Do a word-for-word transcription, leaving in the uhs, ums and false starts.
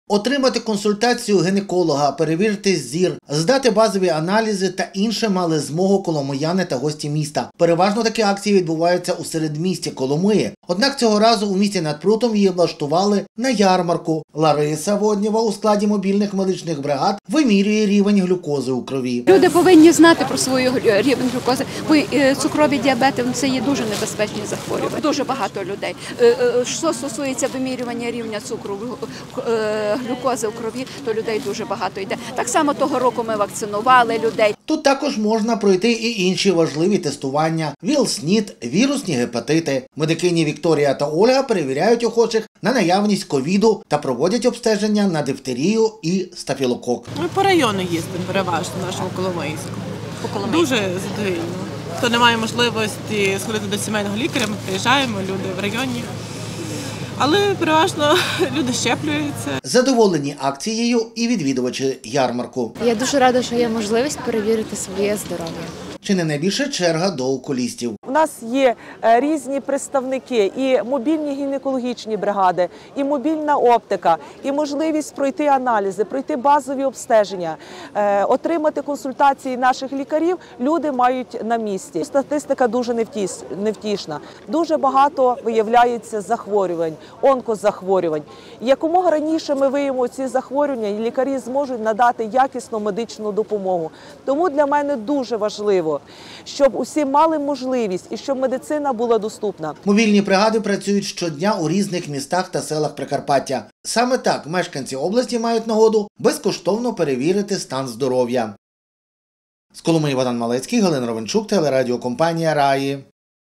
Отримати консультацію гінеколога, перевірити зір, здати базові аналізи та інше мали змогу коломияни та гості міста. Переважно такі акції відбуваються у середмісті Коломиї. Однак цього разу у місті над Прутом її влаштували на ярмарку. Лариса Воднєва у складі мобільних медичних бригад вимірює рівень глюкози у крові. Люди повинні знати про свою рівень глюкози, бо цукрові діабети – це є дуже небезпечні захворювання. Дуже багато людей. Що стосується вимірювання рівня цукру, глюкози у крові, то людей дуже багато йде. Так само того року ми вакцинували людей. Тут також можна пройти і інші важливі тестування – ВІЛ-СНІД, вірусні гепатити. Медикині Вікторія та Ольга перевіряють охочих на наявність ковіду та проводять обстеження на дифтерію і стафілокок. Ми по району їздимо переважно, в нашому Коломийську. Дуже задовільно. Хто не має можливості сходити до сімейного лікаря, ми приїжджаємо, люди в районі. Але переважно люди щеплюються. Задоволені акцією і відвідувачі ярмарку. Я дуже рада, що є можливість перевірити своє здоров'я. Чи не найбільша черга до окулістів? У нас є різні представники, і мобільні гінекологічні бригади, і мобільна оптика, і можливість пройти аналізи, пройти базові обстеження, отримати консультації наших лікарів люди мають на місці. Статистика дуже невтішна. Дуже багато виявляється захворювань, онкозахворювань. Якомога раніше ми виявимо ці захворювання, і лікарі зможуть надати якісну медичну допомогу. Тому для мене дуже важливо, щоб усі мали можливість і щоб медицина була доступна. Мобільні бригади працюють щодня у різних містах та селах Прикарпаття. Саме так мешканці області мають нагоду безкоштовно перевірити стан здоров'я. З Коломиї Богдан Малецький, Галина Ровенчук, телерадіокомпанія «Раї».